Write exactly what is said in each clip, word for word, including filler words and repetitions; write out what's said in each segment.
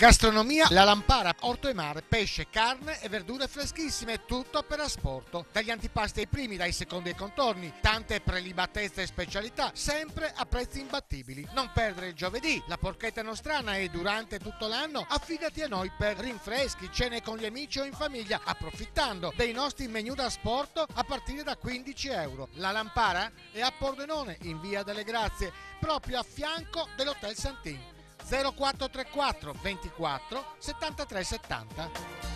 Gastronomia La Lampara, orto e mare, pesce, carne e verdure freschissime, tutto per asporto. Dagli antipasti ai primi, dai secondi ai contorni, tante prelibatezze e specialità, sempre a prezzi imbattibili. Non perdere il giovedì, la porchetta nostrana, e durante tutto l'anno affidati a noi per rinfreschi, cene con gli amici o in famiglia, approfittando dei nostri menù da asporto a partire da quindici euro. La Lampara è a Pordenone, in via delle Grazie, proprio a fianco dell'Hotel Santin. zero quattro tre quattro ventiquattro settantatré settanta.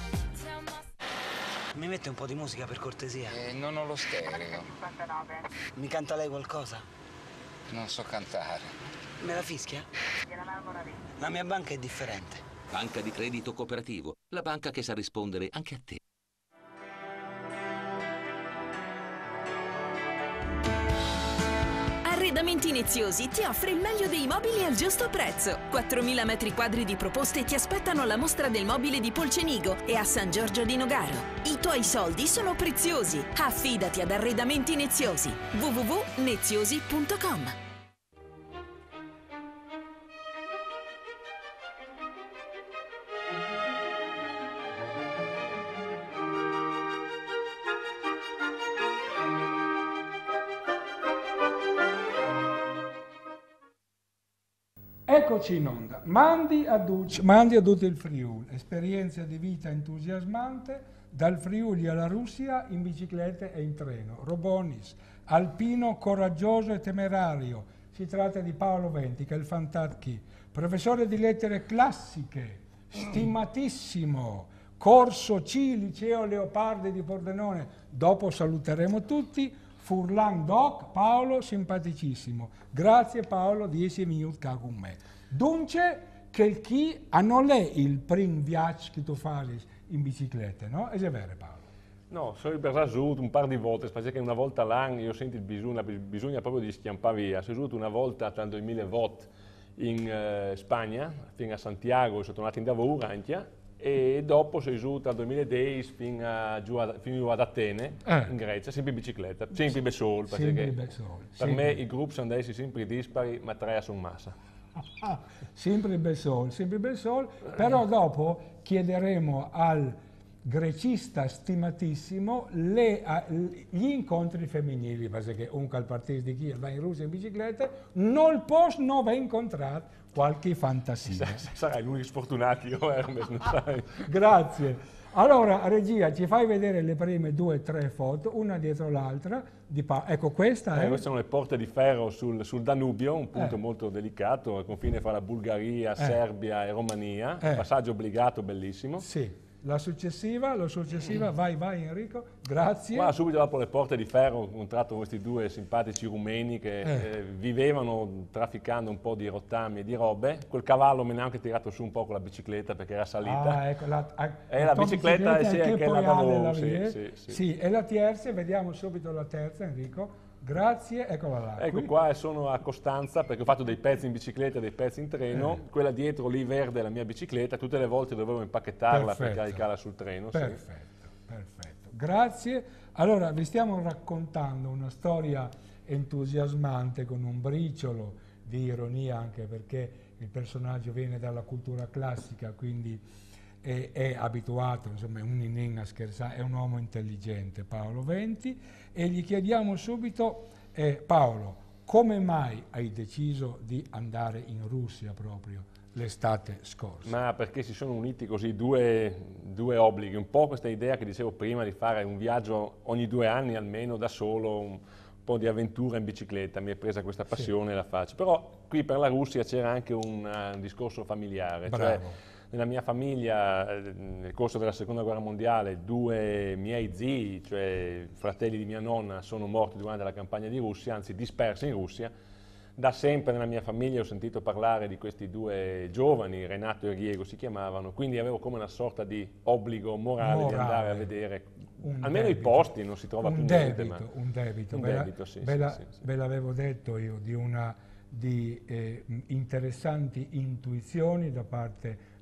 Mi mette un po' di musica per cortesia? Eh, non ho lo stereo. Mi canta lei qualcosa? Non so cantare. Me la fischia? La mia banca è differente. Banca di Credito Cooperativo, la banca che sa rispondere anche a te. Arredamenti Neziosi ti offre il meglio dei mobili al giusto prezzo. quattromila metri quadri di proposte ti aspettano alla mostra del mobile di Polcenigo e a San Giorgio di Nogaro. I tuoi soldi sono preziosi. Affidati ad Arredamenti Neziosi. w w w punto neziosi punto com. Eccoci in onda, Mandi a Duc, Mandi a tutto il Friuli, esperienza di vita entusiasmante dal Friuli alla Russia in bicicletta e in treno. Robonis, alpino coraggioso e temerario, si tratta di Paolo Venti, che è il Fantarchi, professore di lettere classiche, stimatissimo, corso C, liceo Leopardi di Pordenone, dopo saluteremo tutti. Furlan Doc, Paolo simpaticissimo. Grazie Paolo, dieci minuti con me. Dunque, che chi hanno lei il primo viaggio che tu fai in bicicletta, no? È vero Paolo? No, sono per rasuto un par di volte, perché una volta l'anno io sento il bisogno, bisogna proprio di schiampare via. Sono venuto una volta tra il duemilavoti in eh, Spagna, fino a Santiago, sono tornato in lavoro anche, e dopo sono venuto dal duemiladieci fino, a, giù a, fino ad Atene, eh. in Grecia, sempre in bicicletta, sempre in sol, sempre perché sol, per sempre. me i gruppi sono andati sempre dispari, ma tre sono massa. Ah, sempre bel sol, sempre bel sol, però dopo chiederemo al grecista stimatissimo le, a, gli incontri femminili, perché un al partito di chi va in Russia in bicicletta non posso non aver incontrato qualche fantasia. Sarai l'unico sfortunato io, Hermes, non sai. Grazie. Allora, regia, ci fai vedere le prime due o tre foto, una dietro l'altra. Di pa- ecco, questa eh, è... Queste sono le porte di ferro sul, sul Danubio, un punto eh. molto delicato, al confine fra la Bulgaria, eh. Serbia e Romania. Eh. Passaggio obbligato, bellissimo. Sì. La successiva, la successiva, vai, vai Enrico, grazie. Qua subito dopo le porte di ferro ho incontrato questi due simpatici rumeni che eh. Eh, vivevano trafficando un po' di rottami e di robe. Quel cavallo me ne ha anche tirato su un po' con la bicicletta perché era salita. Ah, ecco, la, a, e la, la bicicletta, bicicletta sì, che che poi la avevo, la sì, sì, sì. sì, e la terza, vediamo subito la terza Enrico. Grazie, eccola là. Ecco qui. qua sono a Costanza perché ho fatto dei pezzi in bicicletta e dei pezzi in treno, eh. quella dietro lì verde è la mia bicicletta, tutte le volte dovevo impacchettarla perfetto. per caricarla sul treno. Perfetto, sì. perfetto. Grazie. Allora vi stiamo raccontando una storia entusiasmante con un briciolo di ironia anche perché il personaggio viene dalla cultura classica, quindi è, è abituato, insomma è un inning a scherzare, è un uomo intelligente Paolo Venti e gli chiediamo subito eh, Paolo, come mai hai deciso di andare in Russia proprio l'estate scorsa? Ma perché si sono uniti così due, due obblighi, un po' questa idea che dicevo prima di fare un viaggio ogni due anni almeno da solo, un po' di avventura in bicicletta, mi è presa questa passione sì. e la faccio, però qui per la Russia c'era anche un, uh, un discorso familiare. Bravo. Cioè, nella mia famiglia, nel corso della seconda guerra mondiale, due miei zii, cioè fratelli di mia nonna, sono morti durante la campagna di Russia, anzi dispersi in Russia. Da sempre nella mia famiglia ho sentito parlare di questi due giovani, Renato e Riego si chiamavano, quindi avevo come una sorta di obbligo morale, morale. di andare a vedere, un almeno debito. i posti, non si trova un più debito, niente. Ma un debito, un ve, debito la, sì, ve, sì, la, sì, sì. ve l'avevo detto io, di una di eh, interessanti intuizioni da parte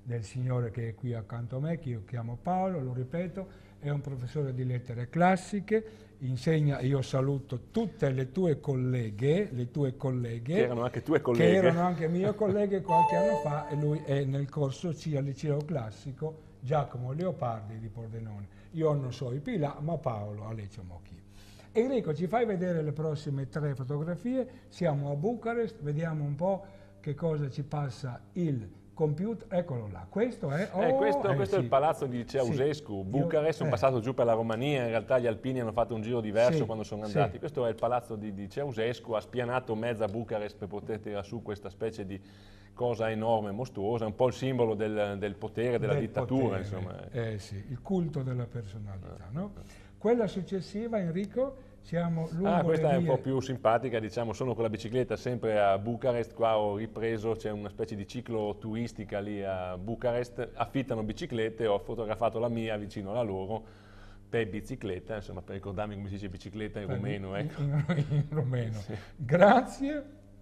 del signore che è qui accanto a me, che io chiamo Paolo, lo ripeto, è un professore di lettere classiche, insegna, io saluto tutte le tue colleghe, le tue colleghe, che erano anche tue colleghe, che erano anche mie colleghe qualche anno fa, e lui è nel corso C al liceo classico Giacomo Leopardi di Pordenone. Io non so i Pila, ma Paolo a Lecce Mocchi. Enrico, ci fai vedere le prossime tre fotografie? Siamo a Bucarest, vediamo un po' che cosa ci passa il computer. Eccolo là, questo è... Oh, eh, questo, eh, questo sì. è il palazzo di Ceausescu, Sì. Bucarest, sono Io, eh. passato giù per la Romania, in realtà gli alpini hanno fatto un giro diverso Sì, quando sono andati. sì. Questo è il palazzo di, di Ceausescu, ha spianato mezza Bucarest per poter tirare su questa specie di cosa enorme, mostruosa, un po' il simbolo del, del potere, della Del dittatura, potere, insomma. Eh sì, il culto della personalità, no? Quella successiva, Enrico, siamo lungo Ah, questa le è un vie... po' più simpatica, diciamo, sono con la bicicletta sempre a Bucarest, qua ho ripreso, c'è una specie di ciclo turistica lì a Bucarest, affittano biciclette, ho fotografato la mia vicino alla loro, per bicicletta, insomma, per ricordarmi come si dice bicicletta in Per- rumeno, ecco. in, in- in rumeno. Sì. Grazie.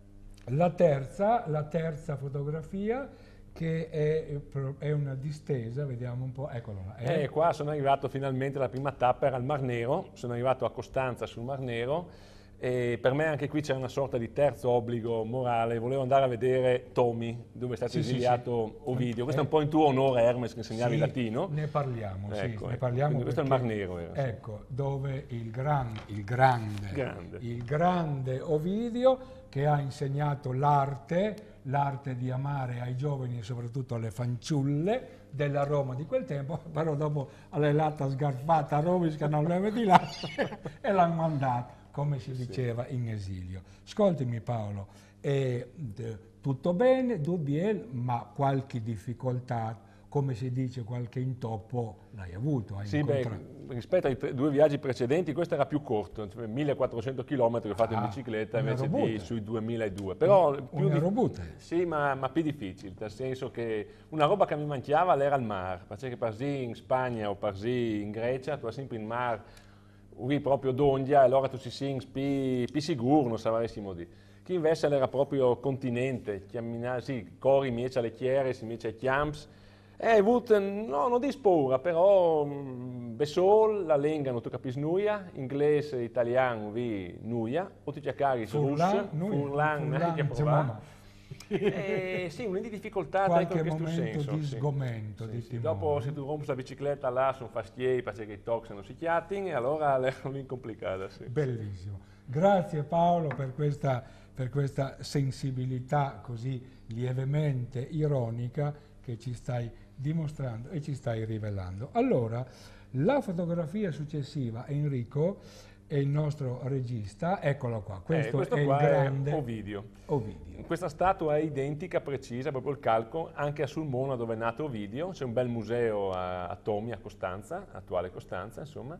La terza, la terza fotografia, che è, è una distesa, vediamo un po', eccolo là. E eh, qua sono arrivato finalmente, la prima tappa era al Mar Nero, sono arrivato a Costanza sul Mar Nero e per me anche qui c'è una sorta di terzo obbligo morale, volevo andare a vedere Tomi, dove è stato Sì, sì, esiliato sì. Ovidio, questo Eh. è un po' in tuo onore Hermes che insegnavi Sì, latino. ne parliamo, sì, Ecco, ne ecco. parliamo Quindi questo è il Mar perché- Nero, era, sì. Ecco, dove il, gran, il, grande, Grande. il grande Ovidio, che ha insegnato l'arte, l'arte di amare ai giovani e soprattutto alle fanciulle della Roma di quel tempo, però dopo l'ha l'altra sgarfata a Roma che non le vedi là e l'hanno mandato, come si diceva, in esilio. Ascoltami Paolo, eh, d- tutto bene, dubbi, ma qualche difficoltà, come si dice, qualche intoppo l'hai avuto? Hai Sì, beh, incontrato? rispetto ai tre- due viaggi precedenti questo era più corto, cioè millequattrocento chilometri ho fatto in Ah, bicicletta una invece di robuta. sui duemiladue, però più Una di- robuta. Sì, ma, ma più difficile, nel senso che una roba che mi mancava era il mare, perché parsi in Spagna o parsi in Grecia, tu hai sempre il mare, ui proprio d'ondia, e allora tu si sings più, più sicuro, non sapresti di. Chi invece era proprio continente, chiammina- sì, corri miece alle chiere, si miece ai chiamps, e hai avuto, no, non dis paura, però mh, besol, la lingua non tu capisci nulla, inglese, italiano, vi nulla, o ti cercari russo, Furlan, noi- furlan, Furlan, neanche a diciamo, provare. ma- Eh, sì, una di difficoltà Qualche ecco, in questo momento senso, di sì. sgomento, Sì, di sì. timore. Dopo se tu rompi la bicicletta là sono fastiei perché i tox non si chiatin e allora è lì complicata. Sì. Bellissimo. Grazie Paolo per questa, per questa sensibilità così lievemente ironica che ci stai dimostrando e ci stai rivelando. Allora, la fotografia successiva, Enrico, è il nostro regista, eccolo qua, questo, Eh, questo è qua il grande è Ovidio. Ovidio. Questa statua è identica, precisa, proprio il calco, anche a Sulmona dove è nato Ovidio, c'è un bel museo a, a Tomi, a Costanza, attuale Costanza, insomma.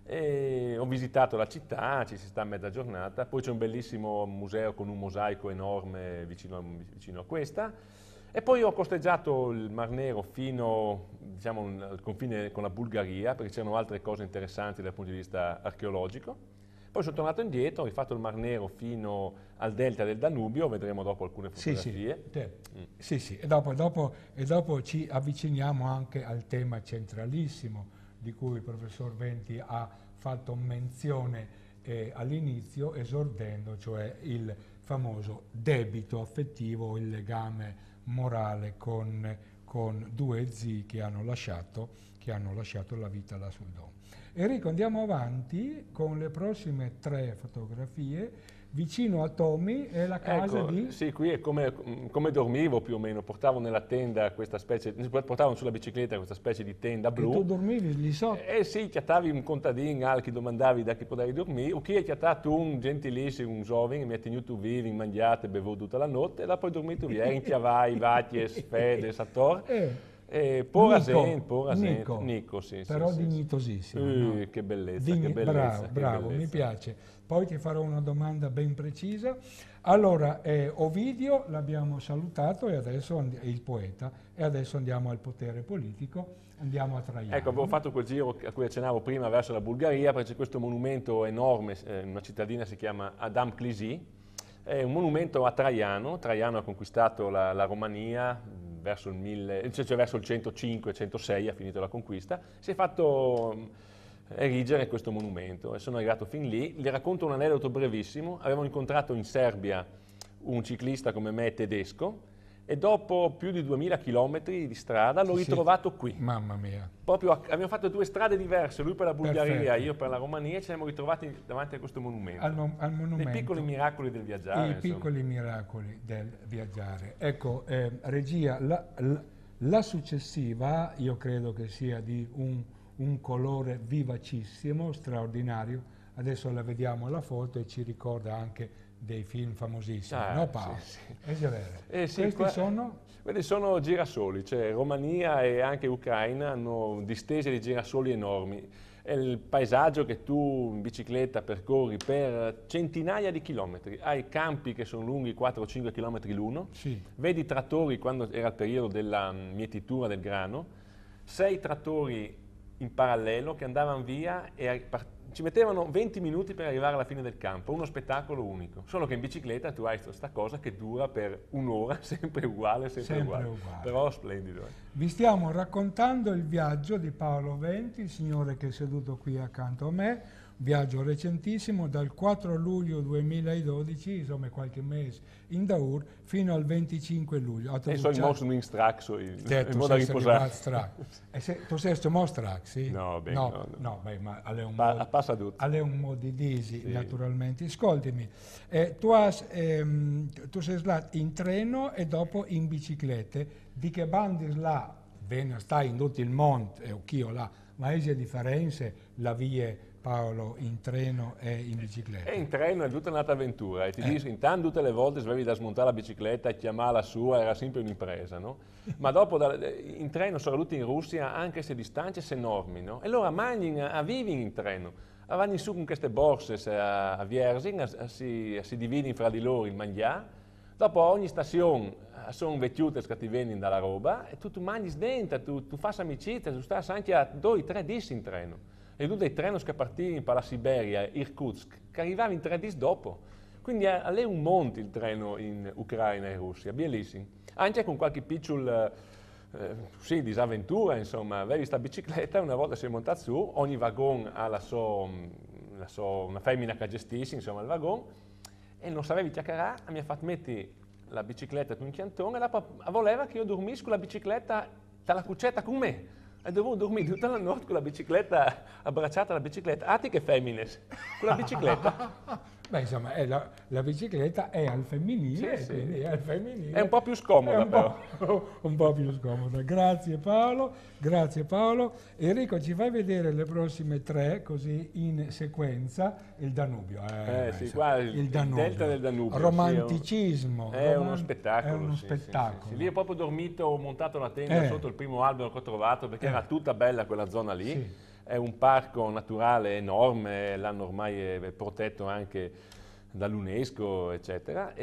E ho visitato la città, ci si sta a mezza giornata, poi c'è un bellissimo museo con un mosaico enorme vicino a, vicino a questa, e poi ho costeggiato il Mar Nero fino diciamo, al confine con la Bulgaria, perché c'erano altre cose interessanti dal punto di vista archeologico. Poi sono tornato indietro, ho rifatto il Mar Nero fino al delta del Danubio, vedremo dopo alcune Sì, sì, fotografie. te- Mm. sì, sì. E, dopo, dopo- e dopo ci avviciniamo anche al tema centralissimo di cui il professor Venti ha fatto menzione eh, all'inizio, esordendo, cioè il famoso debito affettivo, il legame morale con, con due zii che hanno lasciato, che hanno lasciato la vita là sul Don. Enrico, andiamo avanti con le prossime tre fotografie. Vicino a Tomi è la casa Ecco, di... sì, qui è come, come dormivo più o meno, portavo nella tenda questa specie, portavo sulla bicicletta questa specie di tenda Che blu. tu dormivi lì sotto? Eh sì, chiatavi un contadino al che domandavi da chi potevi dormire, o chi è chiatato un gentilissimo, un giovane, mi ha tenuto vivi, mangiato e bevuto tutta la notte, e là poi dormito via, in chiavai, vaties, fede, sator. Eh, Eh, pora Nico, gente, pora gente. Nico, Nico, sì, però sì, sì, dignitosissimo. sì. no? Eh, che bellezza, Digni- che bellezza. bravo, che bravo, mi bellezza. piace. Poi ti farò una domanda ben precisa. Allora, eh, Ovidio l'abbiamo salutato e adesso and- è il poeta, e adesso andiamo al potere politico, andiamo a Traiano. Ecco, avevo fatto quel giro a cui accennavo prima verso la Bulgaria, perché c'è questo monumento enorme, eh, una cittadina si chiama Adam Clisy, è un monumento a Traiano. Traiano ha conquistato la, la Romania verso il, mille, cioè, cioè verso il centocinque centosei ha finito la conquista, si è fatto erigere questo monumento e sono arrivato fin lì. Vi racconto un aneddoto brevissimo. Avevamo incontrato in Serbia un ciclista come me tedesco e dopo più di duemila chilometri di strada l'ho Sì, ritrovato qui. Mamma mia. Proprio a- abbiamo fatto due strade diverse, lui per la Bulgaria, Perfetto. io per la Romania, e ci siamo ritrovati davanti a questo monumento. Al, mo- al monumento. Dei piccoli miracoli del viaggiare. I insomma. piccoli miracoli del viaggiare. Ecco, eh, regia, la, la- la successiva io credo che sia di un, un colore vivacissimo, straordinario. Adesso la vediamo la foto e ci ricorda anche dei film famosissimi, Ah, no Paolo? sì, sì. È vero. Eh sì, Questi qua- sono? Quelli sono girasoli, cioè Romania e anche Ucraina hanno distese di girasoli enormi. È il paesaggio che tu in bicicletta percorri per centinaia di chilometri. Hai campi che sono lunghi quattro o cinque chilometri l'uno, Sì. vedi trattori quando era il periodo della mm, mietitura del grano, sei trattori in parallelo che andavano via e ai- par- ci mettevano venti minuti per arrivare alla fine del campo, uno spettacolo unico. Solo che in bicicletta tu hai questa cosa che dura per un'ora, sempre uguale, sempre, Sempre uguale. uguale. Però splendido. eh. Vi stiamo raccontando il viaggio di Paolo Venti, il signore che è seduto qui accanto a me, viaggio recentissimo dal quattro luglio duemiladodici, insomma qualche mese in Daur, fino al venticinque luglio. E sono i Mosling Strack, so in, Te, in tu modo da sei riposare. Strak. E se, tu sei stato Strak, sì? No, beh, no, no, no. no, beh, ma alle un Pa- modo, passa tutto. alle un modo di disi, Sì. naturalmente. Ascoltami, eh, tu, has, ehm, tu sei stato in treno e dopo in biciclette. Di che bandi là, bene, stai in tutto il mondo, e anch'io là, ma esce differenze la vie Paolo in treno e in bicicletta? E in treno è tutta un'altra avventura e ti Eh. dico, intanto tutte le volte avevi da smontare la bicicletta e chiamarla sua, era sempre un'impresa, no? Ma dopo da- in treno sono venuti in Russia anche se distanze se enormi, no? E allora mangi a vivi in treno, vanno su con queste borse se a, a Vierzing, a- a si, a si dividono fra di loro il mangiare, dopo a ogni stazione eh, sono vecchiute che ti vengono dalla roba e tu, tu mangi dentro, tu, tu fai amicizia, tu stai anche a due tre dis in treno. E tu dei treni che partivano per la Siberia, Irkutsk, che arrivavi in tre dis dopo. Quindi è, è un monte il treno in Ucraina e Russia, bellissimo. Anche con qualche piccolo, eh, sì, disavventura, insomma. Avevi questa bicicletta, una volta si è montato su, ogni vagon ha la sua, la sua, una femmina che gestisce, insomma, il vagon, e non sapevi chiacchierare, mi ha fatto mettere la bicicletta su un chiantone e la pa- voleva che io dormissi con la bicicletta dalla cuccetta con me. E dovevo dormire tutta la notte con la bicicletta, abbracciata alla bicicletta. Atti che femmine, con la bicicletta. Beh, insomma, è la, la bicicletta è al femminile, Sì, sì. quindi è al femminile. È un po' più scomoda, È un po', un po' più scomoda. Grazie Paolo, grazie Paolo. Enrico, ci fai vedere le prossime tre, così in sequenza, il Danubio. Eh, Eh, sì, insomma, qua il- il delta del Danubio, sì, Romanticismo. È roman- uno spettacolo. È uno sì, sì, spettacolo. sì, sì. Lì ho proprio dormito, ho montato la tenda Eh. sotto il primo albero che ho trovato perché Eh. era tutta bella quella zona lì. Sì. È un parco naturale enorme, l'hanno ormai eh, protetto anche dall'UNESCO, eccetera.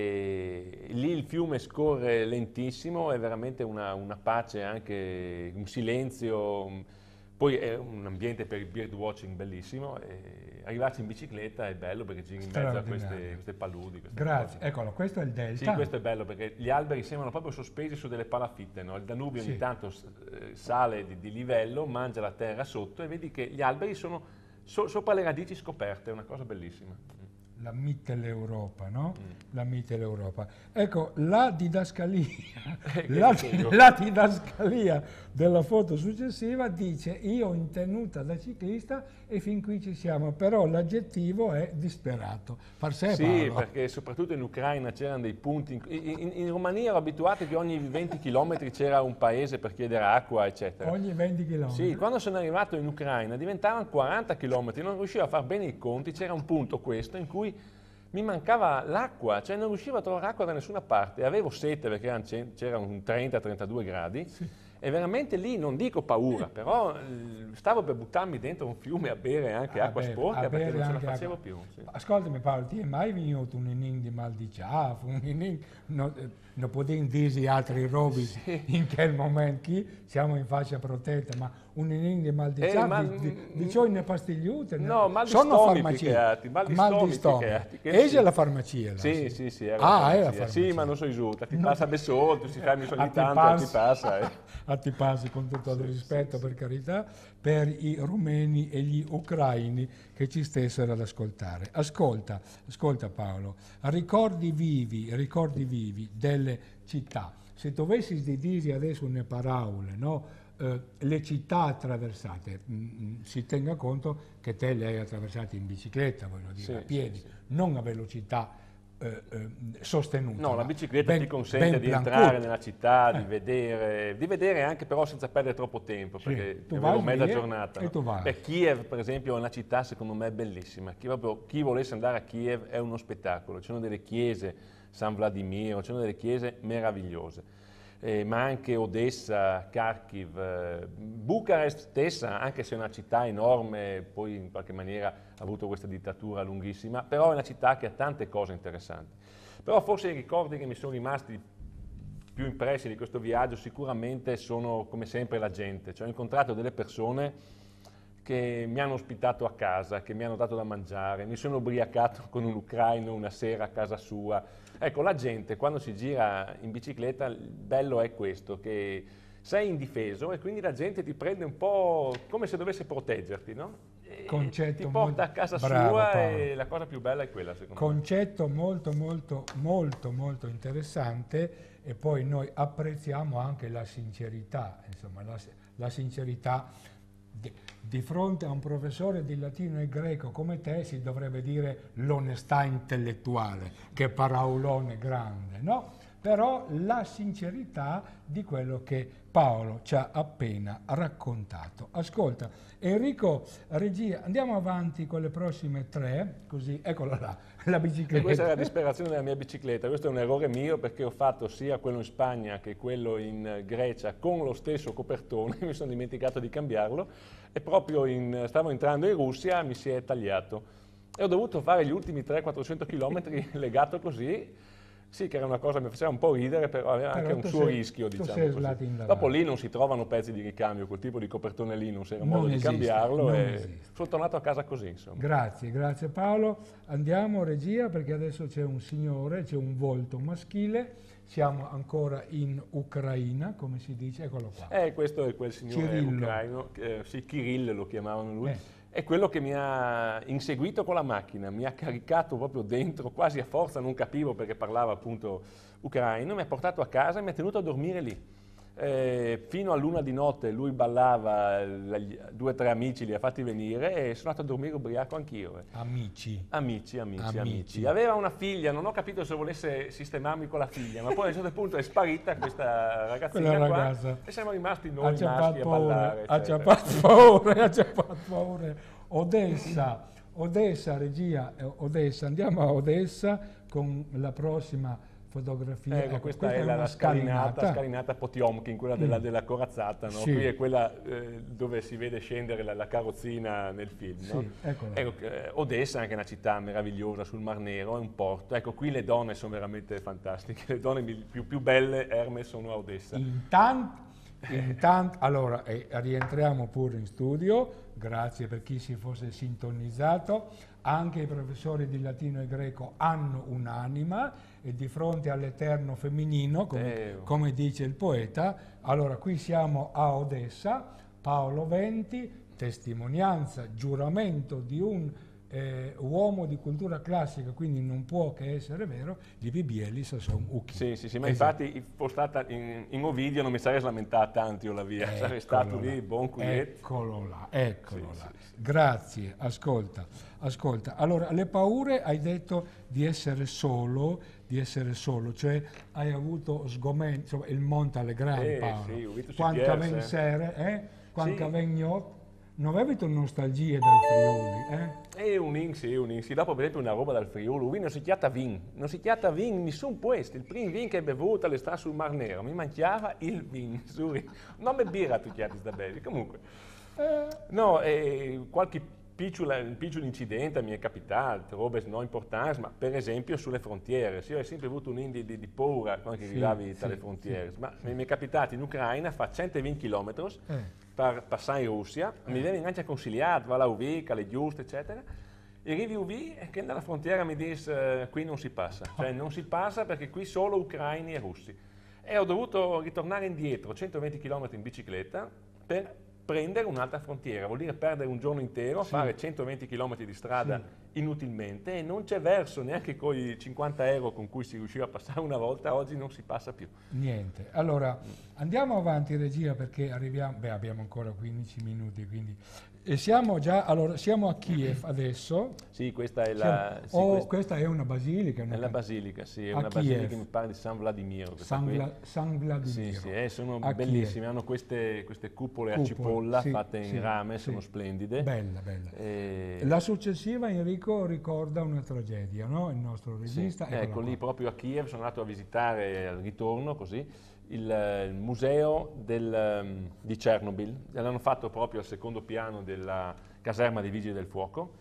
E lì il fiume scorre lentissimo, è veramente una, una pace, anche un silenzio. Poi è un ambiente per il birdwatching bellissimo. E arrivarci in bicicletta è bello perché giri in mezzo a queste, Straordinario. queste paludi. queste Grazie. cose. Eccolo, questo è il delta. Sì, questo è bello perché gli alberi sembrano proprio sospesi su delle palafitte, no? Il Danubio Sì. ogni tanto eh, sale di, di livello, mangia la terra sotto e vedi che gli alberi sono so- sopra le radici scoperte, è una cosa bellissima. La Mitteleuropa, no? Mm. La Mitteleuropa. Ecco, la didascalia, Eh, che la, dicevo? la didascalia della foto successiva dice io in tenuta da ciclista e fin qui ci siamo, però l'aggettivo è disperato. Far sé, Sì, Paolo. perché soprattutto in Ucraina c'erano dei punti, in, in- in Romania ero abituato che ogni venti chilometri c'era un paese per chiedere acqua, eccetera. Ogni venti chilometri. Sì, quando sono arrivato in Ucraina diventavano quaranta chilometri, non riuscivo a fare bene i conti, c'era un punto questo in cui mi mancava l'acqua, cioè non riuscivo a trovare acqua da nessuna parte, avevo sete perché erano cen- c'era un trenta trentadue gradi E veramente lì non dico paura, però stavo per buttarmi dentro un fiume a bere anche A acqua bere- sporca a perché bere non ce la anche facevo acqua. più. Sì. Ascoltami Paolo, ti è mai venuto un inning di mal di ciafo, un inning, no, eh, non potevi dirsi altri robi in quel momento, chi siamo in fascia protetta, ma un inning di mal di Eh, ciafo, ma- di, di, di ciò in pastigliute, No, mal di sono stomaco farmacie, più che altro, mal di mal di stomaco stomaco. più che altro, che E sì. c'è la farmacia là, Sì, sì, sì, era Ah, la è la farmacia. farmacia. Sì, ma non so aiuta, ti No. passa da sotto, si fermi A ogni ti tanto, e ti passa. passa. eh. A ti passi con tutto il rispetto, per carità, per i rumeni e gli ucraini che ci stessero ad ascoltare. Ascolta, ascolta Paolo, ricordi vivi, ricordi vivi delle città. Se dovessi di dire adesso une parole, no? Eh, le città attraversate, mm, mm, si tenga conto che te le hai attraversate in bicicletta, voglio dire, Sì, a piedi, sì, sì. non a velocità eh, eh, sostenuta. No, la ma bicicletta ben- ti consente ben di plancuta. entrare nella città, Eh. di vedere, di vedere anche però senza perdere troppo tempo, Sì, perché tu avevo vai mezza lì giornata. e no? tu vai. Beh, Kiev, per esempio, è una città secondo me bellissima. Chi, proprio, chi volesse andare a Kiev è uno spettacolo. Ci sono delle chiese, San Vladimiro, ci sono delle chiese meravigliose. Eh, ma anche Odessa, Kharkiv, eh, Bucarest stessa, anche se è una città enorme, poi in qualche maniera ha avuto questa dittatura lunghissima, però è una città che ha tante cose interessanti. Però forse i ricordi che mi sono rimasti più impressi di questo viaggio sicuramente sono come sempre la gente, cioè ho incontrato delle persone che mi hanno ospitato a casa, che mi hanno dato da mangiare, mi sono ubriacato con un ucraino una sera a casa sua. Ecco, la gente quando si gira in bicicletta, il bello è questo, che sei indifeso e quindi la gente ti prende un po' come se dovesse proteggerti, no? E Concetto ti porta molto- a casa bravo, sua Paolo. e la cosa più bella è quella, secondo me. Concetto molto molto molto molto interessante, e poi noi apprezziamo anche la sincerità, insomma la, la sincerità di, di fronte a un professore di latino e greco come te si dovrebbe dire l'onestà intellettuale, che paraulone grande, no? Però la sincerità di quello che Paolo ci ha appena raccontato. Ascolta, Enrico, regia, andiamo avanti con le prossime tre, così, eccola là, la bicicletta. E questa è la disperazione della mia bicicletta, questo è un errore mio perché ho fatto sia quello in Spagna che quello in Grecia con lo stesso copertone, mi sono dimenticato di cambiarlo e proprio in, stavo entrando in Russia, mi si è tagliato e ho dovuto fare gli ultimi trecento quattrocento chilometri legato così. Sì, che era una cosa che mi faceva un po' ridere, però aveva Però anche un tu suo sei- rischio, tu diciamo sei così. slato in Dopo davanti. lì non si trovano pezzi di ricambio, quel tipo di copertone lì non c'era Non modo di esiste, cambiarlo non e esiste. sono tornato a casa così, insomma. Grazie, grazie Paolo. Andiamo regia perché adesso c'è un signore, c'è un volto maschile, siamo ancora in Ucraina, come si dice, eccolo qua. Eh, questo è quel signore Cirillo. ucraino, che, eh, sì, Kirill lo chiamavano lui, Eh. è quello che mi ha inseguito con la macchina, mi ha caricato proprio dentro, quasi a forza, non capivo perché parlava appunto ucraino, mi ha portato a casa e mi ha tenuto a dormire lì. Eh, fino a luna di notte lui ballava, gli- due o tre amici li ha fatti venire e sono andato a dormire ubriaco anch'io. eh. Amici. Amici, amici, Amici. amici. Aveva una figlia, non ho capito se volesse sistemarmi con la figlia, ma poi a un certo punto è sparita questa ragazzina Quella qua ragazza. e siamo rimasti noi Ha già maschi fatto a paura, ballare. ha già eccetera. fatto paura, ha già fatto paura. Odessa, Odessa, regia, eh, Odessa, andiamo a Odessa con la prossima fotografia. Ecco, Ecco, questa, è la, una la scalinata, scalinata. scalinata Potiomkin, quella della, Mm. della corazzata, no? Sì. Qui è quella eh, dove si vede scendere la, la carrozzina nel film. No? Sì, eccola. Ecco, eh, Odessa è anche una città meravigliosa sul Mar Nero, è un porto. Ecco, qui le donne sono veramente fantastiche, le donne mi- più, più belle, Hermes, sono a Odessa. Intanto, intanto, allora eh, rientriamo pure in studio, grazie per chi si fosse sintonizzato. Anche i professori di latino e greco hanno un'anima e di fronte all'eterno femminino, come, Eh, oh. come dice il poeta, allora qui siamo a Odessa, Paolo Venti, testimonianza, giuramento di un eh, uomo di cultura classica, quindi non può che essere vero, di Bibielis sono Ucchi. Sì, sì, sì, ma Esatto. infatti fostata in, in Ovidio non mi sarei lamentato tanto io la via, sarei stato Eccolo lì, là, buon cuglietto. Eccolo là, eccolo Sì, là. sì, sì. Grazie, ascolta, ascolta. Allora, le paure, hai detto di essere solo, di essere solo, cioè hai avuto sgomento, insomma, il Monte Alegrano, Eh, Paolo. sì, ho visto Quanto C T R, ven eh. sere, eh? Quanto Sì. ven gnot? non avete nostalgie dal Friuli? Eh? E un in, sì, un in, sì. Dopo per esempio una roba dal Friuli, qui non si chiama vin, non si chiama vin, nessun questo, il primo vin che hai bevuto all'estate sul Mar Nero, mi mangiava il vin, suri. Non me birra tu chiami da bevi, comunque. Eh. No, eh, qualche piccolo, piccolo incidente mi è capitato, robe non importanti, ma per esempio sulle frontiere. Sì, io ho sempre avuto un indi di, di paura quando sì, arrivavi dalle sì, frontiere, sì. Ma mi è capitato in Ucraina, fa centoventi chilometri eh. per passare in Russia, eh. mi viene anche consigliato, va là U V, alle giuste, eccetera. E arrivi U V e che dalla frontiera mi dice uh, qui non si passa, cioè non si passa perché qui solo ucraini e russi. E ho dovuto ritornare indietro centoventi chilometri in bicicletta per prendere un'altra frontiera, vuol dire perdere un giorno intero, sì. fare centoventi chilometri di strada sì. inutilmente e non c'è verso neanche con i cinquanta euro con cui si riusciva a passare una volta, oggi non si passa più. Niente, allora andiamo avanti regia perché arriviamo, beh abbiamo ancora quindici minuti quindi, e siamo già, allora siamo a Kiev adesso. Sì, questa è la... Sì, oh, questa, questa è una basilica. È la basilica, sì, è una Kiev. basilica che mi pare di San Vladimiro. San, Vla, San Vladimiro. Sì, sì, eh, sono a bellissime, Kiev. Hanno queste, queste cupole, cupole a cipolla sì, fatte in sì, rame, sì. sono splendide. Bella, bella. E... La successiva, Enrico, ricorda una tragedia, no? Il nostro regista. Sì, ecco, lì proprio a Kiev sono andato a visitare al ritorno, così, il, il museo del, di Chernobyl. L'hanno fatto proprio al secondo piano della caserma dei Vigili del Fuoco.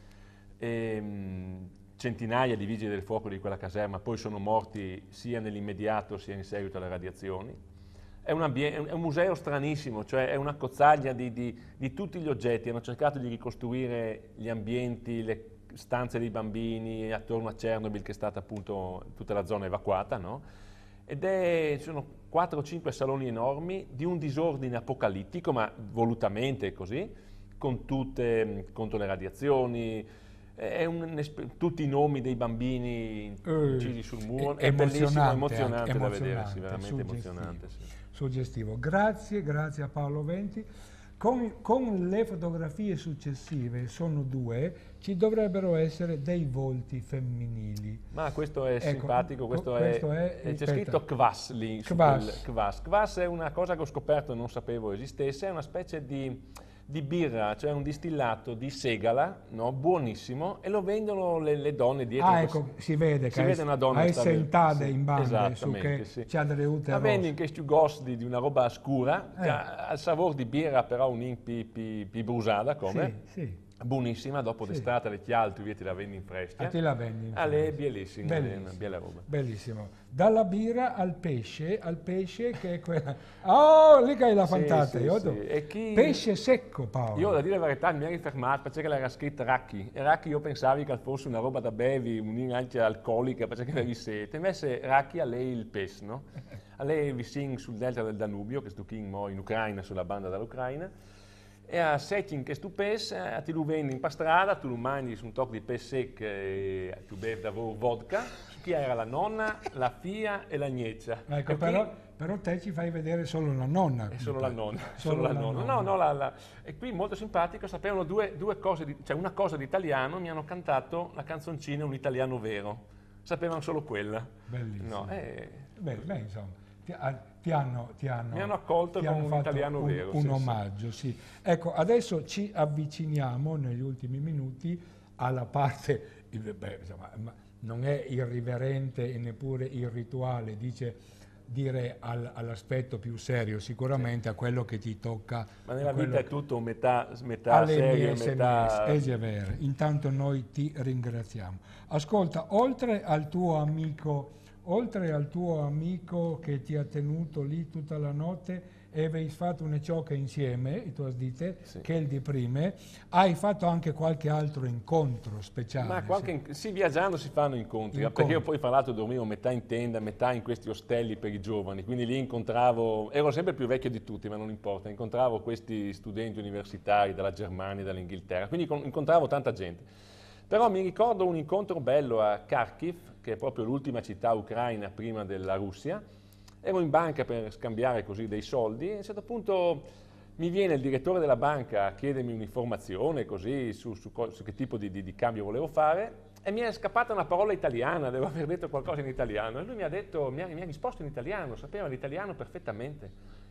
E, mh, centinaia di Vigili del Fuoco di quella caserma poi sono morti sia nell'immediato sia in seguito alle radiazioni. È un, è un museo stranissimo, cioè è una cozzaglia di, di, di tutti gli oggetti. Hanno cercato di ricostruire gli ambienti, le stanze dei bambini attorno a Chernobyl, che è stata appunto tutta la zona evacuata, no? Ed è, ci sono quattro o cinque saloni enormi di un disordine apocalittico, ma volutamente così, con tutte contro le radiazioni, è un, tutti i nomi dei bambini incisi uh, sul muro, è, è bellissimo, emozionante, emozionante da vedere, sì, veramente suggestivo, emozionante. Sì. Suggestivo. Grazie, grazie a Paolo Venti. Con, con le fotografie successive, sono due, ci dovrebbero essere dei volti femminili. Ma questo è ecco, simpatico, questo, questo è, è, c'è scritto Kvass lì. Kvass. Kvass. Kvass è una cosa che ho scoperto e non sapevo esistesse, è una specie di, di birra, cioè un distillato di segala, no? Buonissimo, e lo vendono le, le donne dietro. Ah, ecco, si vede si che vede una donna hai sentata sì, in banda su che sì. c'ha delle ute ma vendi in questo gosto di, di una roba scura, eh. che ha il sapore di birra però un in più pi, pi brusata come. Sì, sì. Buonissima, dopo sì. d'estate le chialte via te la vendi in fresca. Ah, te la vendi in fresca. Ah, è bellissima, bellissimo. È una bella roba. Bellissimo. Dalla birra al pesce, al pesce che è quella... Oh, lì che hai la fantata. Sì, sì, sì. Chi... Pesce secco, Paolo. Io, da dire la verità, mi ero fermato perché l'era scritto Racchi. E Racchi io pensavo che fosse una roba da bevi, un'inalcia alcolica, perché avevi sete. Invece Racchi a lei il pesce, no? A lei vicino sul delta del Danubio, che sto qui in Ucraina, sulla banda dall'Ucraina. E a setting che tu pesce, ti lo vendi in strada, tu lo mangi su un tocco di pesce secco e tu bevi davvero vodka. Chi era la nonna, la figlia e la gneccia. Ecco, però, però te ci fai vedere solo la nonna. È solo la nonna. Solo, solo la la nonna. nonna. No, no, la, la. E qui molto simpatico, sapevano due, due cose, di, cioè una cosa di italiano, mi hanno cantato la canzoncina Un italiano vero. Sapevano solo quella. Bellissimo. No, è... beh, beh, insomma. Ti, ti, hanno, ti hanno, mi hanno accolto ti con hanno un italiano un, vero. Un sì, omaggio, sì. Ecco, adesso ci avviciniamo negli ultimi minuti alla parte, beh, insomma, non è irriverente e neppure irrituale, dice dire al, all'aspetto più serio, sicuramente sì. a quello che ti tocca. Ma nella vita è tutto metà, metà serio e metà... È vero. Intanto noi ti ringraziamo. Ascolta, oltre al tuo amico... Oltre al tuo amico che ti ha tenuto lì tutta la notte e avevi fatto una ciocca insieme, tu dite, sì. che è il di prime, hai fatto anche qualche altro incontro speciale? Ma qualche, sì. sì, viaggiando si fanno incontri, incontri, perché io poi fra l'altro dormivo metà in tenda, metà in questi ostelli per i giovani, quindi lì incontravo, ero sempre più vecchio di tutti, ma non importa, incontravo questi studenti universitari dalla Germania, dall'Inghilterra, quindi incontravo tanta gente. Però mi ricordo un incontro bello a Kharkiv, che è proprio l'ultima città ucraina prima della Russia. Ero in banca per scambiare così dei soldi e a un certo punto mi viene il direttore della banca a chiedermi un'informazione così su, su, su che tipo di, di, di cambio volevo fare e mi è scappata una parola italiana, devo aver detto qualcosa in italiano e lui mi ha, detto, mi ha, mi ha risposto in italiano, sapeva l'italiano perfettamente.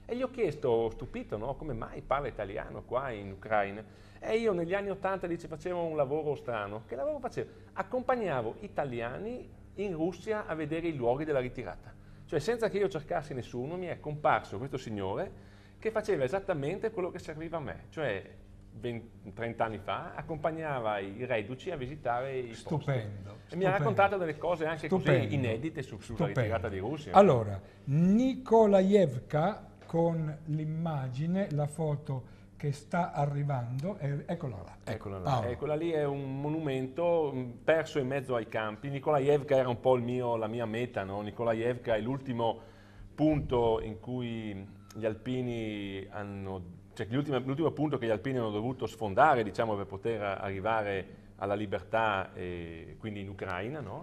E gli ho chiesto, stupito, no? Come mai parla italiano qua in Ucraina? E io negli anni ottanta, dice, facevo un lavoro strano. Che lavoro facevo? Accompagnavo italiani in Russia a vedere i luoghi della ritirata. Cioè senza che io cercassi nessuno mi è comparso questo signore che faceva esattamente quello che serviva a me, cioè venti, trenta anni fa accompagnava i reduci a visitare i stupendo, posti. E stupendo. mi ha raccontato delle cose anche Stupendo. così inedite su, sulla Stupendo. ritirata di Russia. Allora, Nikolaevka con l'immagine, la foto che sta arrivando, eh, eccola là. Eccola là. Paolo. Eh, quella lì è un monumento mh, perso in mezzo ai campi. Nikolaevka era un po' il mio, la mia meta, no? Nikolaevka è l'ultimo punto in cui gli alpini hanno, cioè l'ultimo punto che gli alpini hanno dovuto sfondare, diciamo, per poter arrivare alla libertà, eh, quindi in Ucraina, no?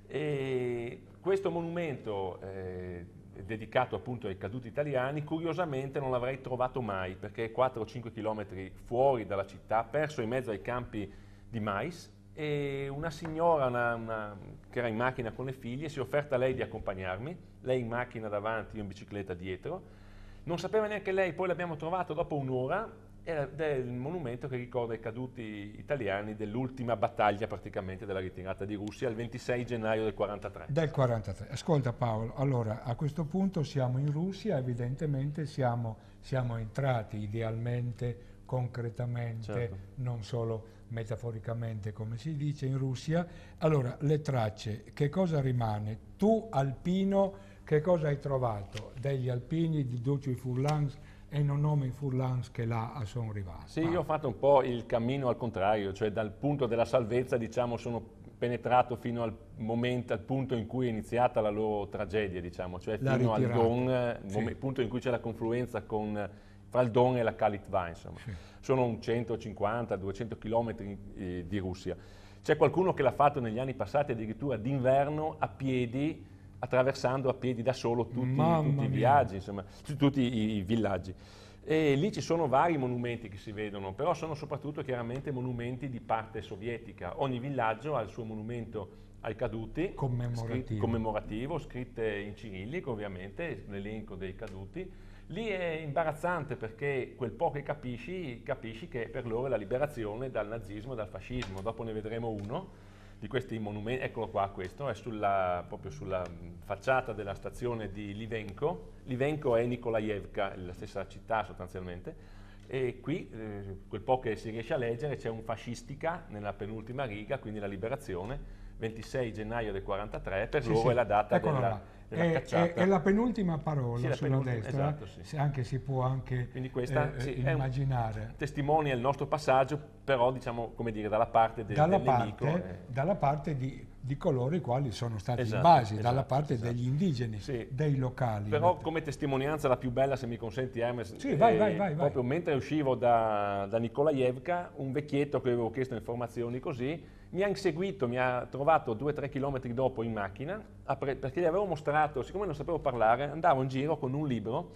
E questo monumento eh, dedicato appunto ai caduti italiani, curiosamente non l'avrei trovato mai, perché è quattro o cinque chilometri fuori dalla città, perso in mezzo ai campi di mais, e una signora una, una, che era in macchina con le figlie si è offerta a lei di accompagnarmi, lei in macchina davanti, io in bicicletta dietro, non sapeva neanche lei, poi l'abbiamo trovato dopo un'ora, ed è il monumento che ricorda i caduti italiani dell'ultima battaglia praticamente della ritirata di Russia il ventisei gennaio del quarantatré. Del quarantatré. Ascolta Paolo, allora a questo punto siamo in Russia, evidentemente siamo, siamo entrati idealmente, concretamente, certo, non solo metaforicamente come si dice, in Russia. Allora, le tracce, che cosa rimane? Tu alpino, che cosa hai trovato? Degli alpini di Duccio Furlans e non nome i Furlans che là sono arrivati. Sì, io ho fatto un po' il cammino al contrario, cioè dal punto della salvezza, diciamo, sono penetrato fino al momento, al punto in cui è iniziata la loro tragedia, diciamo, cioè La fino ritirata. al Don, Sì. il punto in cui c'è la confluenza con, fra il Don e la Kalitva, insomma. Sì. Sono un centocinquanta duecento chilometri eh, di Russia. C'è qualcuno che l'ha fatto negli anni passati addirittura d'inverno a piedi, attraversando a piedi da solo tutti, tutti i viaggi, insomma, tutti i, i villaggi. E lì ci sono vari monumenti che si vedono, però sono soprattutto chiaramente monumenti di parte sovietica. Ogni villaggio ha il suo monumento ai caduti, Commemorativo. scrit- commemorativo, scritte in cirillico ovviamente, l'elenco dei caduti. Lì è imbarazzante perché quel po' che capisci, capisci che per loro è la liberazione dal nazismo e dal fascismo. Dopo ne vedremo uno di questi monumenti, eccolo qua, questo è sulla, proprio sulla facciata della stazione di Livenko. Livenko è Nikolaevka, la stessa città sostanzialmente, e qui, eh, quel po' che si riesce a leggere, c'è un fascistica nella penultima riga, quindi la liberazione, ventisei gennaio del quarantatré, per Sì, loro sì, è la data eccola della, là. della È, cacciata. è, è la penultima parola Sì, la sulla penultima, destra, esatto, sì. se anche si può anche Quindi questa eh, sì, è un- immaginare. testimonia il nostro passaggio, però diciamo, come dire, dalla parte del, Dalla del parte, nemico. eh. dalla parte di, di coloro i quali sono stati Esatto, invasi, esatto, dalla parte esatto. degli indigeni, Sì. dei locali. Però come testimonianza la più bella, se mi consenti Hermes, Sì, vai, eh, vai, vai, vai. proprio mentre uscivo da, da Nikolaevka, un vecchietto che avevo chiesto informazioni così, mi ha inseguito, mi ha trovato due o tre chilometri dopo in macchina, a pre- perché gli avevo mostrato, siccome non sapevo parlare, andavo in giro con un libro,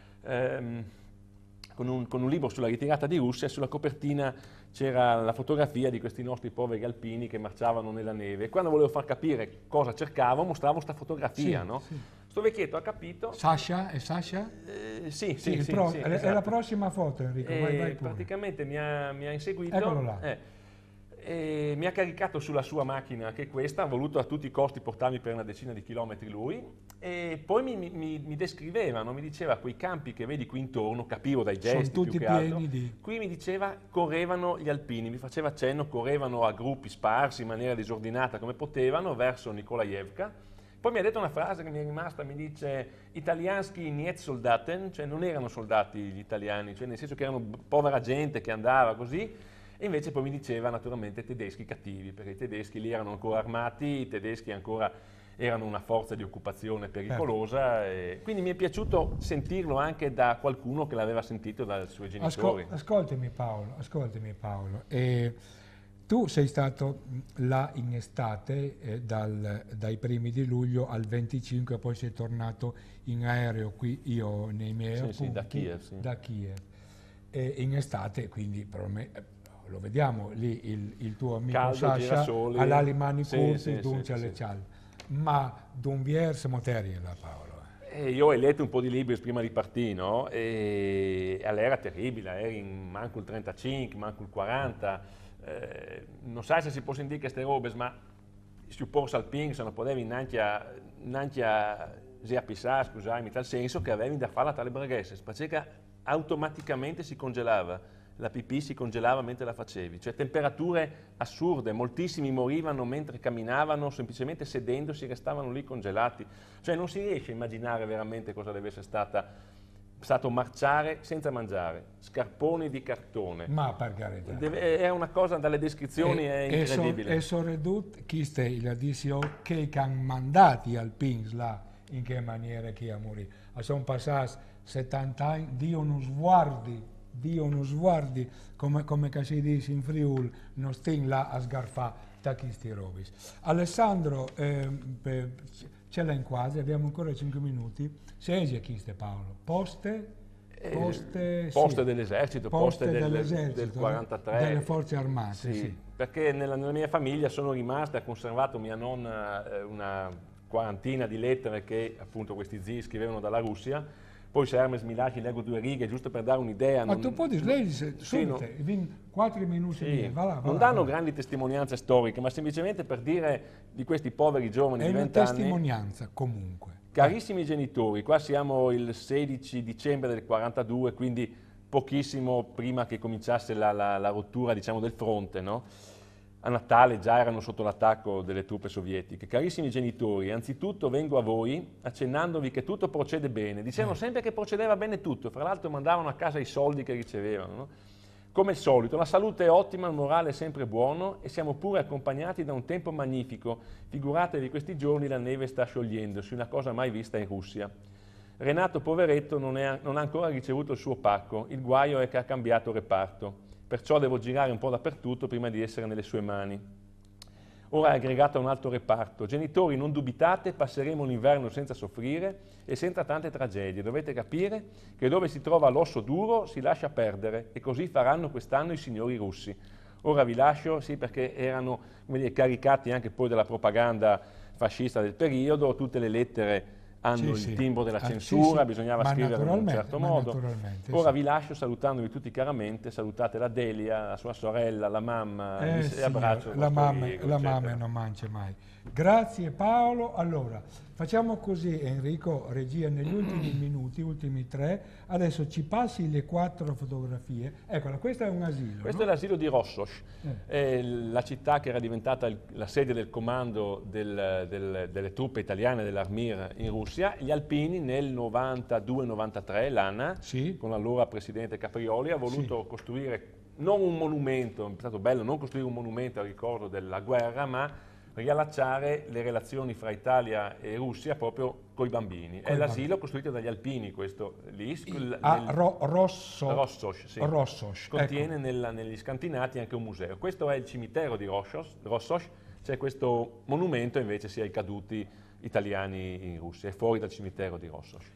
ehm, con, un, con un libro sulla ritirata di Russia, e sulla copertina c'era la fotografia di questi nostri poveri alpini che marciavano nella neve. E quando volevo far capire cosa cercavo, mostravo questa fotografia, Sì, no? sì. Sto vecchietto ha capito. Sasha, è Sasha? Eh, sì, Sì, sì, il sì, pro- sì, è, è la esatto. prossima foto Enrico, vai, E vai pure. praticamente mi ha, mi ha inseguito, Eccolo là. eh, e mi ha caricato sulla sua macchina, che è questa, ha voluto a tutti i costi portarmi per una decina di chilometri lui, e poi mi, mi, mi descriveva, no? Mi diceva quei campi che vedi qui intorno, capivo dai Sono gesti tutti più che altro, pieni di... qui mi diceva correvano gli alpini, mi faceva accenno, correvano a gruppi sparsi in maniera disordinata come potevano verso Nikolaevka. Poi mi ha detto una frase che mi è rimasta, mi dice italianski niet soldaten, cioè non erano soldati gli italiani, cioè nel senso che erano povera gente che andava così, e invece poi mi diceva naturalmente tedeschi cattivi, perché i tedeschi lì erano ancora armati, i tedeschi ancora erano una forza di occupazione pericolosa, e quindi mi è piaciuto sentirlo anche da qualcuno che l'aveva sentito dai suoi genitori. Ascol- ascoltami Paolo, ascoltami Paolo. Eh, tu sei stato là in estate, eh, dal- dai primi di luglio al venticinque, poi sei tornato in aereo qui, io nei miei Sì, appunti, sì, da Kiev, sì. da Kiev. E in estate, quindi probabilmente, eh, lo vediamo lì il, il tuo amico Caldo, Sasha girasoli. ha le mani Sì, curte, sì, dunque sì, alle sì. cial. Ma d'un vierse materiale Paolo. E io ho letto un po' di libri prima di partire, no? E all'era terribile, eri in manco il trentacinque, manco il quaranta, eh, non sai se si può sentire queste robe, ma si porsa al ping, se non potevi innanzi a, innanzi a si pissare, scusami, in tal senso che avevi da fare la tale breghesse, perché automaticamente si congelava. La pipì si congelava mentre la facevi, cioè temperature assurde, moltissimi morivano mentre camminavano, semplicemente sedendosi restavano lì congelati, cioè non si riesce a immaginare veramente cosa deve essere stata, stato marciare senza mangiare, scarponi di cartone. Ma per carità. Deve, è una cosa, dalle descrizioni e, è incredibile. E sono ridotto, chi stai la dici che hanno mandati al Pings là, in che maniera che a morire. Sono passati settanta anni, Dio non sguardi, Dio non sguardi, come, come si dice in Friuli, non sting là a sgarfare da questi robi. Alessandro, eh, ce l'ha in quasi, abbiamo ancora cinque minuti. Sei chi ste Paolo? Poste? Poste, eh, poste sì. dell'esercito, poste, poste del, dell'esercito, del quarantatré. Delle forze armate, sì, sì. Perché nella, nella mia famiglia sono rimaste, ha conservato mia nonna eh, una quarantina di lettere che appunto questi zii scrivevano dalla Russia. Poi se Hermes mi lasci leggo due righe, giusto per dare un'idea. Ma non, tu puoi dire, sì, no, quattro minuti, sì, va là, va non là, danno va là. grandi testimonianze storiche, ma semplicemente per dire di questi poveri giovani è di una vent'anni. testimonianza comunque. Carissimi genitori, qua siamo il sedici dicembre del quarantadue, quindi pochissimo prima che cominciasse la, la, la rottura, diciamo, del fronte, no? A Natale già erano sotto l'attacco delle truppe sovietiche. Carissimi genitori, anzitutto vengo a voi accennandovi che tutto procede bene. Dicevano sempre che procedeva bene tutto, fra l'altro mandavano a casa i soldi che ricevevano, no? Come al solito, la salute è ottima, il morale è sempre buono e siamo pure accompagnati da un tempo magnifico. Figuratevi questi giorni la neve sta sciogliendosi, una cosa mai vista in Russia. Renato, poveretto, non, è, non ha ancora ricevuto il suo pacco, il guaio è che ha cambiato reparto. Perciò devo girare un po' dappertutto prima di essere nelle sue mani. Ora è aggregato a un altro reparto. Genitori, non dubitate, passeremo l'inverno senza soffrire e senza tante tragedie. Dovete capire che dove si trova l'osso duro si lascia perdere e così faranno quest'anno i signori russi. Ora vi lascio, sì, perché erano, come dire, caricati anche poi dalla propaganda fascista del periodo, tutte le lettere hanno sì, il sì. timbro della ah, censura, sì, sì. bisognava ma scriverlo in un certo modo. Ora sì. vi lascio salutandovi tutti caramente, salutate la Delia, la sua sorella, la mamma, eh, e sì, abbraccio. La mamma, amico, la mamma non mangia mai. Grazie Paolo. Allora, facciamo così Enrico, regia, negli ultimi minuti, ultimi tre, adesso ci passi le quattro fotografie. Eccola, questo è un asilo. Questo no? è l'asilo di Rossosh, eh. è la città che era diventata il, la sede del comando del, del, delle truppe italiane dell'Armir in Russia. Gli alpini nel novantadue novantatré, l'A N A, sì. con l'allora presidente Caprioli, ha voluto sì. costruire non un monumento, è stato bello non costruire un monumento al ricordo della guerra, ma riallacciare le relazioni fra Italia e Russia proprio con i bambini. È l'asilo costruito dagli alpini, questo lì. I, ah, nel, ro, Rosso, Rossosh, sì. Rossosh, Contiene ecco. nella, negli scantinati anche un museo. Questo è il cimitero di Rossosh, Rossosh. C'è questo monumento invece sia ai caduti italiani in Russia, è fuori dal cimitero di Rossosh.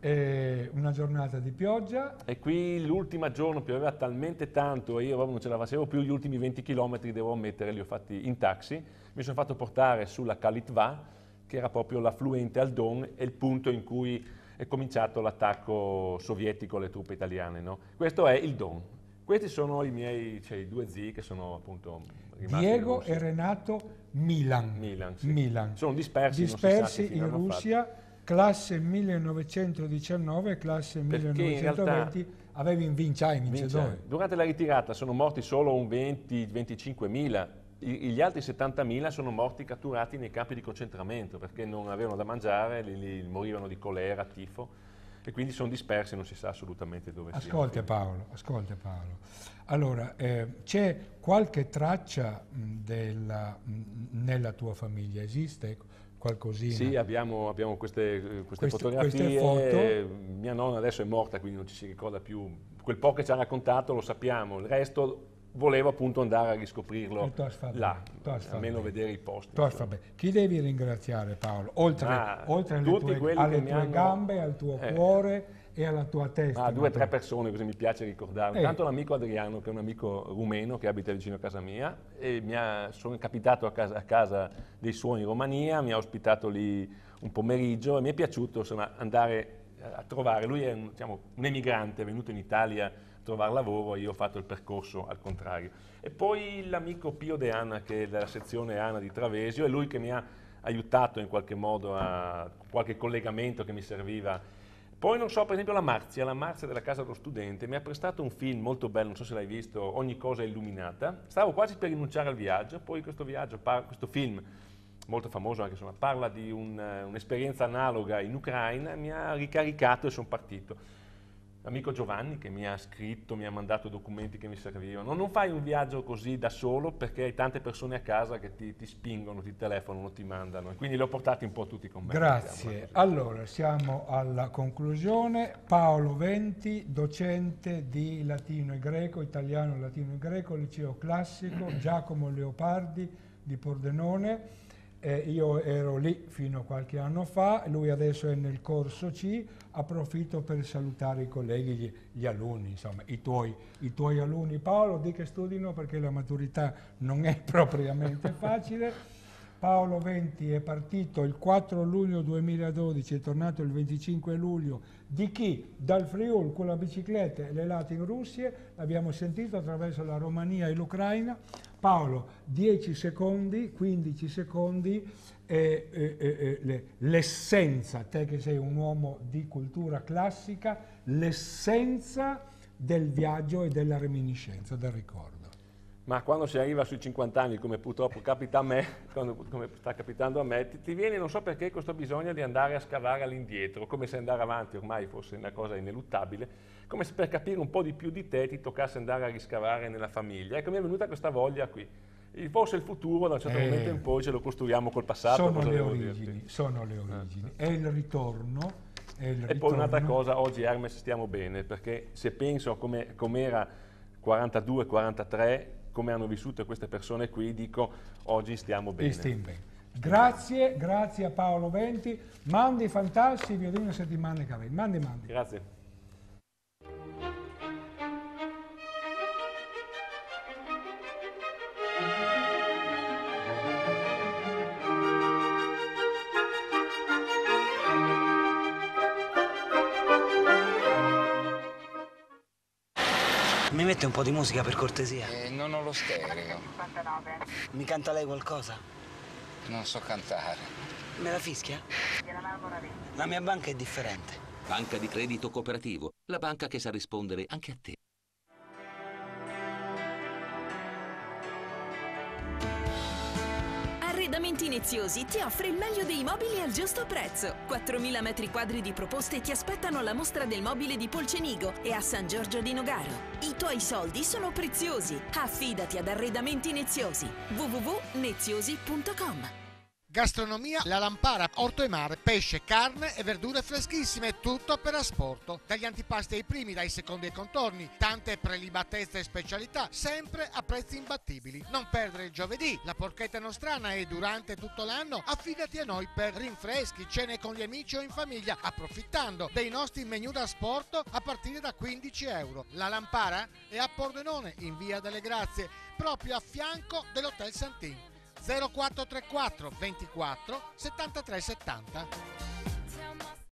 E una giornata di pioggia. E qui l'ultimo giorno pioveva talmente tanto e io proprio non ce la facevo più, gli ultimi venti chilometri devo ammettere li ho fatti in taxi. Mi sono fatto portare sulla Kalitva, che era proprio l'affluente al Don e il punto in cui è cominciato l'attacco sovietico alle truppe italiane. No? Questo è il Don. Questi sono i miei, cioè, i due zii che sono appunto rimasti Diego e Renato Milan. Milan, sì. Milan. Sono dispersi, dispersi non si sa in Russia. Fatto. Classe millenovecentodiciannove, classe millenovecentoventi, realtà, avevi in vinciai, vincedori. Durante la ritirata sono morti solo un venti venticinquemila, gli altri settantamila sono morti catturati nei campi di concentramento perché non avevano da mangiare, li, li morivano di colera, tifo e quindi sono dispersi, non si sa assolutamente dove siano. Ascolta Paolo, ascolta Paolo. Allora, eh, c'è qualche traccia mh, della, mh, nella tua famiglia? Esiste qualcosina? Sì, abbiamo, abbiamo queste, queste, queste fotografie. Queste foto. Mia nonna adesso è morta, quindi non ci si ricorda più. Quel po' che ci ha raccontato lo sappiamo, il resto volevo appunto andare a riscoprirlo là, almeno vedere i posti. Chi devi ringraziare Paolo? Oltre, ah, oltre alle tue, alle tue hanno... gambe, al tuo eh. cuore è alla tua testa. Ah, due o tre persone, così mi piace ricordare. Eh. Intanto l'amico Adriano, che è un amico rumeno che abita vicino a casa mia, e mi ha, sono capitato a casa, a casa dei suoi in Romania, mi ha ospitato lì un pomeriggio e mi è piaciuto insomma, andare a trovare. Lui è un, diciamo, un emigrante, è venuto in Italia a trovare lavoro e io ho fatto il percorso al contrario. E poi l'amico Pio De Anna, che è della sezione ANA di Travesio, è lui che mi ha aiutato in qualche modo a qualche collegamento che mi serviva. Poi non so, per esempio la Marzia, la Marzia della Casa dello Studente mi ha prestato un film molto bello, non so se l'hai visto, Ogni cosa è illuminata. Stavo quasi per rinunciare al viaggio, poi questo viaggio, questo film molto famoso anche, insomma, parla di un, un'esperienza analoga in Ucraina, mi ha ricaricato e sono partito. L'amico Giovanni che mi ha scritto, mi ha mandato documenti che mi servivano. Non fai un viaggio così da solo perché hai tante persone a casa che ti, ti spingono, ti telefonano, ti mandano. E quindi li ho portati un po' tutti con me. Grazie. Diciamo, allora, siamo alla conclusione. Paolo Venti, docente di latino e greco, italiano, latino e greco, liceo classico, Giacomo Leopardi di Pordenone. Eh, io ero lì fino a qualche anno fa, lui adesso è nel corso C. Approfitto per salutare i colleghi, gli, gli alunni, insomma, i tuoi, i tuoi alunni. Paolo, di che studino perché la maturità non è propriamente facile. Paolo Venti è partito il quattro luglio duemiladodici, è tornato il venticinque luglio. Di chi? Dal Friuli con la bicicletta e le lati in Russia, l'abbiamo sentito attraverso la Romania e l'Ucraina. Paolo, dieci secondi, quindici secondi, eh, eh, eh, le, l'essenza, te che sei un uomo di cultura classica, l'essenza del viaggio e della reminiscenza, del ricordo. Ma quando si arriva sui cinquanta anni, come purtroppo capita a me, quando, come sta capitando a me, ti, ti viene, non so perché, questo bisogno di andare a scavare all'indietro, come se andare avanti ormai fosse una cosa ineluttabile, come se per capire un po' di più di te ti toccasse andare a riscavare nella famiglia. Ecco, mi è venuta questa voglia qui. Forse il futuro, da un certo eh, momento in poi, ce lo costruiamo col passato. Sono le origini, sono le origini. È il ritorno. È il e ritorno. Poi un'altra cosa, oggi Hermes stiamo bene, perché se penso a come com'era quarantadue quarantatré, come hanno vissuto queste persone qui, dico oggi stiamo bene. Stiamo bene. Grazie, grazie a Paolo Venti. Mandi fantastici, vi una settimana che avete. Mandi, mandi. Grazie. Mi mette un po' di musica per cortesia? Eh, non ho lo stereo. Mi canta lei qualcosa? Non so cantare. Me la fischia? La mia banca è differente. Banca di credito cooperativo, la banca che sa rispondere anche a te. Arredamenti Iniziosi ti offre il meglio dei mobili al giusto prezzo. quattromila metri quadri di proposte ti aspettano alla mostra del mobile di Polcenigo e a San Giorgio di Nogaro. I tuoi soldi sono preziosi. Affidati ad Arredamenti Iniziosi. w w w punto neziosi punto com. Gastronomia La Lampara, orto e mare, pesce, carne e verdure freschissime, tutto per asporto. Dagli antipasti ai primi, dai secondi ai contorni, tante prelibatezze e specialità, sempre a prezzi imbattibili. Non perdere il giovedì, la porchetta nostrana, e durante tutto l'anno affidati a noi per rinfreschi, cene con gli amici o in famiglia, approfittando dei nostri menù da asporto a partire da quindici euro. La Lampara è a Pordenone, in via delle Grazie, proprio a fianco dell'Hotel Santin. zero quattro tre quattro ventiquattro settantatré settanta.